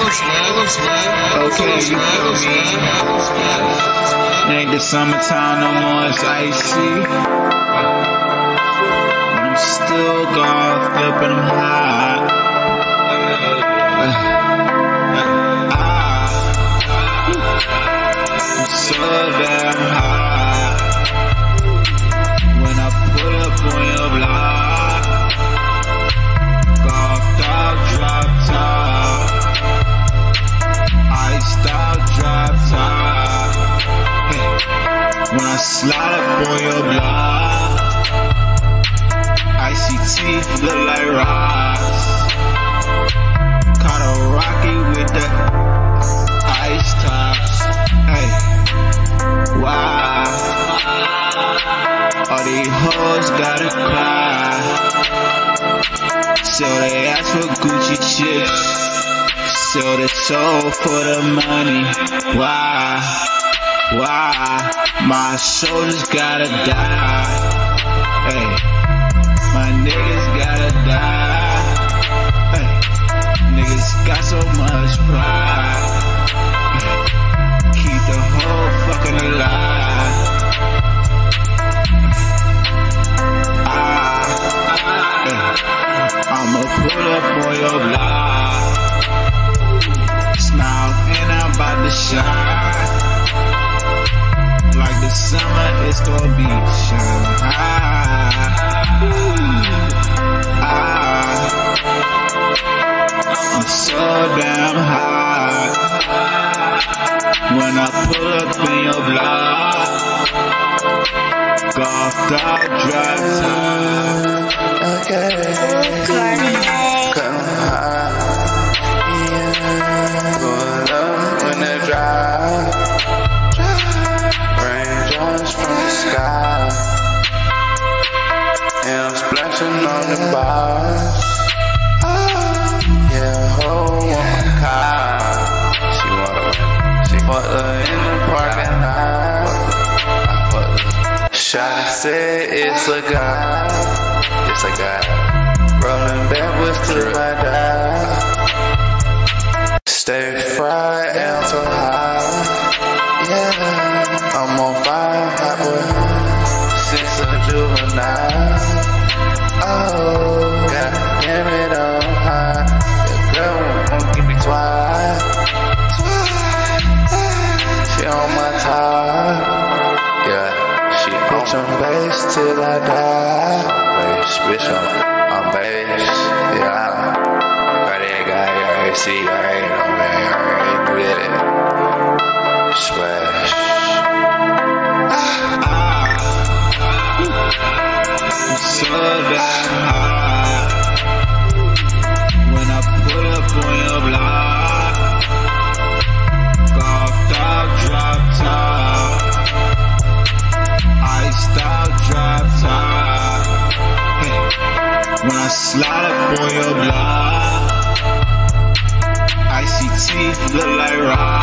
Okay, you feel me? Ain't the summertime no more, it's icy. But I'm still gone, flipping them high. I'm so damn high. When I pull up on your block, golfed out, drop top, iced out, drop top. Hey. When I slide up on your block, icy teeth look like rocks. Caught a rocket with the ice tops. Hey, wow. All these hoes gotta cry. So they ask for Gucci chips. Sell the soul for the money. Why? My soldiers gotta die. Hey, my niggas gotta die. Hey, niggas got so much pride. Keep the whole fucking alive. I'ma pull up on your block. Smile and I'm about to shine. Like the summer, it's gonna be I'm so damn high. When I pull up in your block, golfed out, drive time. Okay. Come high. Yeah. Going up in the drive. Raindrops from the sky. And I'm splashing on the bars. Yeah, whole one car. She put her in the parking lot. Shawty said it's a guy. It's a guy. Rolling backwards till I die. Stay fried and so high. Yeah, I'm on fire, hot boy. Since a juvenile. Oh, God damn it, I'm high. The girl won't give me twice. She on my top. Yeah, she bitch on bass till I die. Bitch on bass. Yeah, Cartier guy, you already see, you already know, man. You already get it. Splash. I'm so damn high. When I pull up on your block, golfed out, drop top, iced out, drop top. Hey. When I slide up on your block, icy teeth look like rocks.